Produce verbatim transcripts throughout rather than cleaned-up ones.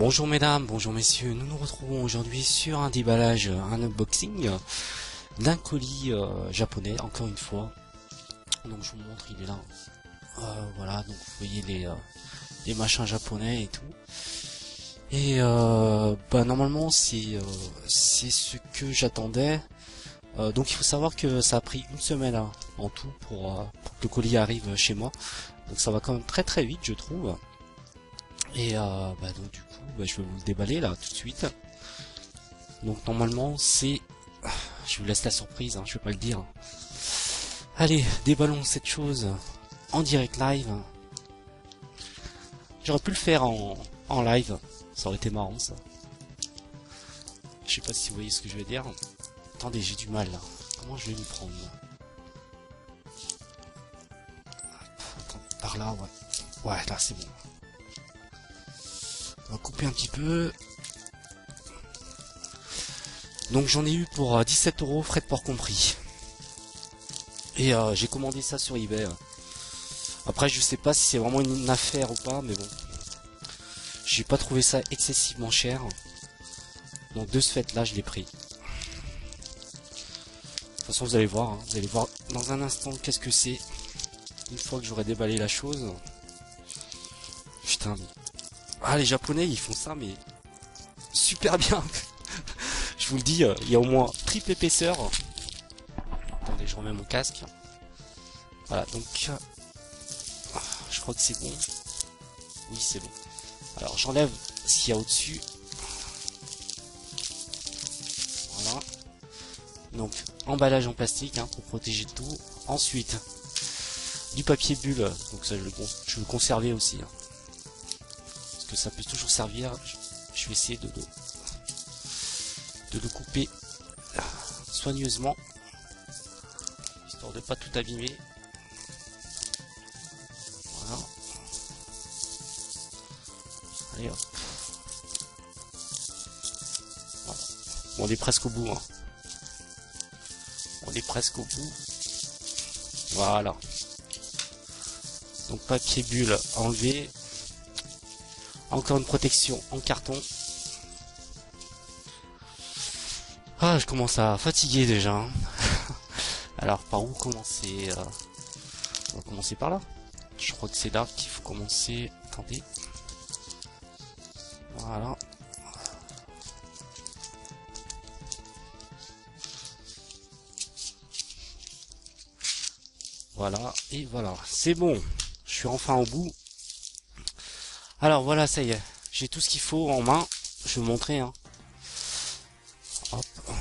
Bonjour mesdames, bonjour messieurs, nous nous retrouvons aujourd'hui sur un déballage, un unboxing d'un colis euh, japonais, encore une fois. Donc je vous montre, il est là. Euh, voilà, donc vous voyez les, euh, les machins japonais et tout. Et euh, bah normalement c'est euh, c'est ce que j'attendais. Euh, donc il faut savoir que ça a pris une semaine hein, en tout pour, euh, pour que le colis arrive chez moi. Donc ça va quand même très très vite je trouve. Et euh, bah donc du coup bah, je vais vous le déballer là tout de suite. Donc normalement c'est... Je vous laisse la surprise, hein, je vais pas le dire. Allez, déballons cette chose en direct live. J'aurais pu le faire en, en live, ça aurait été marrant ça. Je sais pas si vous voyez ce que je veux dire. Attendez, j'ai du mal là. Comment je vais m'y prendre là? Attends, par là, ouais. Ouais, là c'est bon. On va couper un petit peu. Donc j'en ai eu pour dix-sept euros, frais de port compris. Et euh, j'ai commandé ça sur eBay. Après je sais pas si c'est vraiment une affaire ou pas, mais bon. J'ai pas trouvé ça excessivement cher. Donc de ce fait là je l'ai pris. De toute façon vous allez voir, hein, vous allez voir dans un instant qu'est-ce que c'est. Une fois que j'aurai déballé la chose. Putain mais... Ah les japonais ils font ça mais... super bien. Je vous le dis, il y a au moins triple épaisseur. Attendez, je remets mon casque. Voilà, donc... Je crois que c'est bon. Oui, c'est bon. Alors, j'enlève ce qu'il y a au-dessus. Voilà. Donc, emballage en plastique hein, pour protéger tout. Ensuite, du papier bulle. Donc ça, je le, je vais le conserver aussi. Hein. Parce que ça peut toujours servir. Je vais essayer de... de de le couper soigneusement histoire de pas tout abîmer. Voilà. Allez hop. Voilà. Bon, on est presque au bout hein. On est presque au bout. Voilà. Donc papier bulle enlevé. Encore une protection en carton. Ah, je commence à fatiguer déjà. Hein. Alors, par où commencer euh... On va commencer par là. Je crois que c'est là qu'il faut commencer. Attendez. Voilà. Voilà, et voilà. C'est bon. Je suis enfin au bout. Alors, voilà, ça y est. J'ai tout ce qu'il faut en main. Je vais vous montrer, hein. Hop.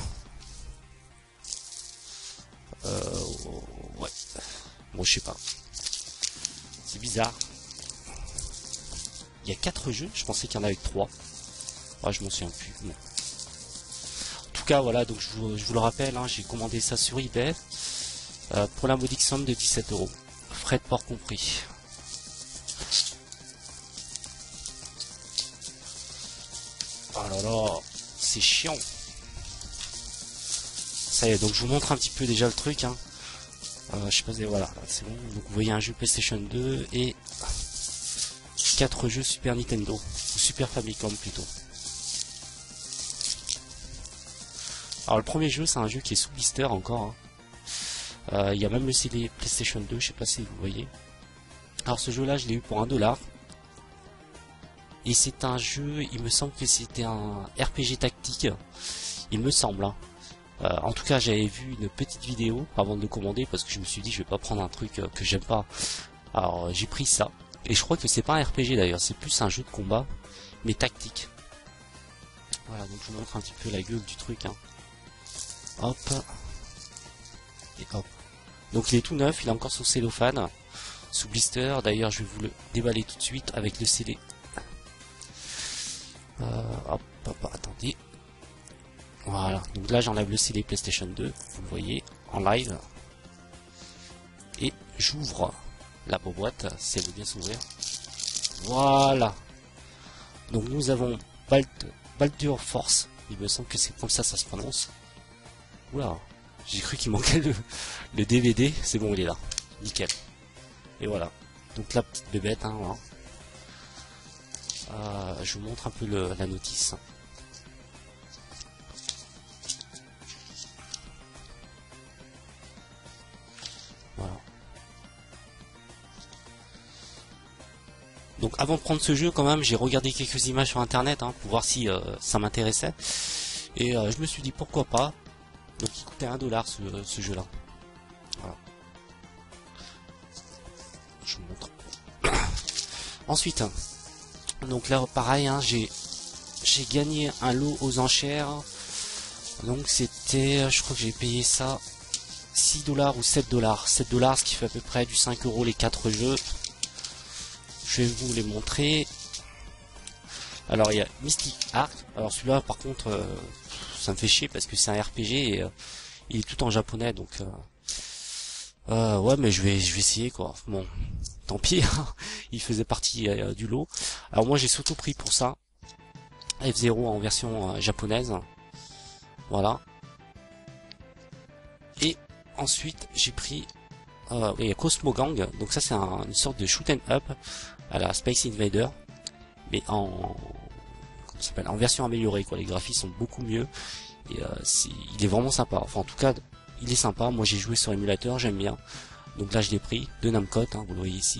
Euh, ouais. Bon, je sais pas. C'est bizarre. Il y a quatre jeux. Je pensais qu'il y en avait trois. Ah, je m'en souviens plus. Non. En tout cas, voilà. Donc, je vous, je vous le rappelle, hein, j'ai commandé ça sur eBay euh, pour la modique somme de dix-sept euros. Frais de port compris. Oh là là, c'est chiant. Ça y est, donc je vous montre un petit peu déjà le truc. Hein. Euh, je sais pas, voilà, c'est bon. Donc vous voyez un jeu PlayStation deux et quatre jeux Super Nintendo ou Super Famicom plutôt. Alors le premier jeu, c'est un jeu qui est sous blister encore. Hein. Euh, il y a même le C D PlayStation deux, je sais pas si vous voyez. Alors ce jeu-là, je l'ai eu pour un dollar. Et c'est un jeu, il me semble que c'était un R P G tactique. Il me semble. Hein. Euh, en tout cas, j'avais vu une petite vidéo avant de le commander parce que je me suis dit je vais pas prendre un truc euh, que j'aime pas. Alors euh, j'ai pris ça et je crois que c'est pas un R P G d'ailleurs, c'est plus un jeu de combat mais tactique. Voilà, donc je vous montre un petit peu la gueule du truc. Hein. Hop et hop. Donc il est tout neuf, il est encore sous cellophane, sous blister. D'ailleurs, je vais vous le déballer tout de suite avec le C D. Euh, hop, hop, attendez. Voilà, donc là j'enlève le C D PlayStation deux, vous le voyez, en live. Et j'ouvre la boîte, si elle veut bien s'ouvrir. Voilà. Donc nous avons Baldur Force, il me semble que c'est comme ça ça se prononce. Oula, j'ai cru qu'il manquait le, le D V D, c'est bon il est là, nickel. Et voilà, donc la petite bébête, hein, voilà. Euh, je vous montre un peu le, la notice. Voilà. Donc avant de prendre ce jeu, quand même, j'ai regardé quelques images sur internet hein, pour voir si euh, ça m'intéressait. Et euh, je me suis dit pourquoi pas. Donc il coûtait un dollar ce, ce jeu-là. Voilà. Je vous montre. Ensuite, donc là pareil, hein, j'ai j'ai gagné un lot aux enchères. Donc c'était, je crois que j'ai payé ça six dollars ou sept dollars. sept dollars, ce qui fait à peu près du cinq euros les quatre jeux. Je vais vous les montrer. Alors il y a Mystic Arc. Alors celui-là par contre euh, ça me fait chier parce que c'est un R P G et euh, il est tout en japonais donc euh, euh, ouais mais je vais je vais essayer quoi. Bon tant pis, hein. Il faisait partie euh, du lot. Alors moi j'ai surtout pris pour ça F zéro en version euh, japonaise. Voilà. Et ensuite j'ai pris euh, oui, Cosmo Gang. Donc ça c'est un, une sorte de shoot 'em up à la Space Invader, mais en comment ça s'appelle, en version améliorée quoi. Les graphismes sont beaucoup mieux et euh, c'est, il est vraiment sympa. Enfin en tout cas il est sympa. Moi j'ai joué sur émulateur, j'aime bien. Donc là je l'ai pris de Namco, hein, vous le voyez ici.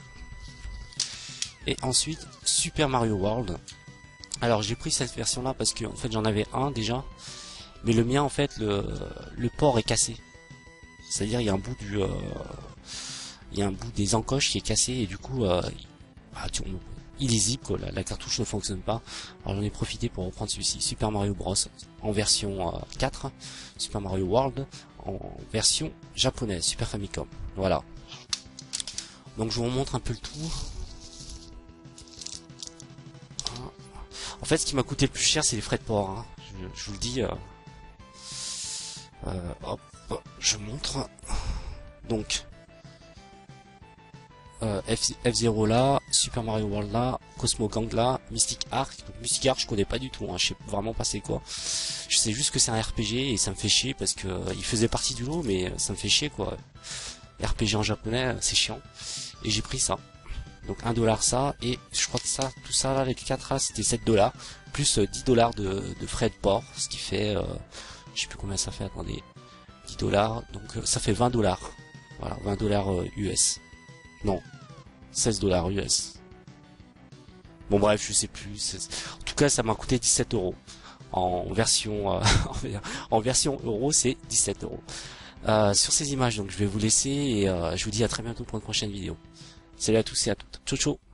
Et ensuite Super Mario World. Alors j'ai pris cette version là parce que en fait j'en avais un déjà, mais le mien en fait le le port est cassé. C'est-à-dire il y a un bout du euh, il y a un bout des encoches qui est cassé et du coup euh, bah, tu, on, illisible quoi, la, la cartouche ne fonctionne pas. Alors j'en ai profité pour reprendre celui-ci, Super Mario Bros en version euh, quatre, Super Mario World en version japonaise, Super Famicom. Voilà. Donc je vous montre un peu le tout. En fait ce qui m'a coûté le plus cher c'est les frais de port, hein. je, je vous le dis. Euh, euh, hop, je montre. Donc Euh, F zéro là, Super Mario World là, Cosmo Gang là, Mystic Arc. Donc Mystic Arc je connais pas du tout, hein, je sais vraiment pas c'est quoi. Je sais juste que c'est un R P G et ça me fait chier parce que euh, il faisait partie du lot mais ça me fait chier quoi. R P G en japonais c'est chiant. Et j'ai pris ça. Donc un dollar ça et je crois que ça, tout ça là, les quatre là c'était sept dollars plus euh, dix dollars de, de frais de port, ce qui fait, euh, je sais plus combien ça fait, attendez, dix dollars, donc euh, ça fait vingt dollars. Voilà, vingt dollars euh, U S. Non, seize dollars U S. Bon bref, je sais plus. En tout cas, ça m'a coûté dix-sept euros. En version euh, en version euro, c'est dix-sept euros. Euh, sur ces images, donc je vais vous laisser et euh, je vous dis à très bientôt pour une prochaine vidéo. Salut à tous et à toutes. Ciao ciao.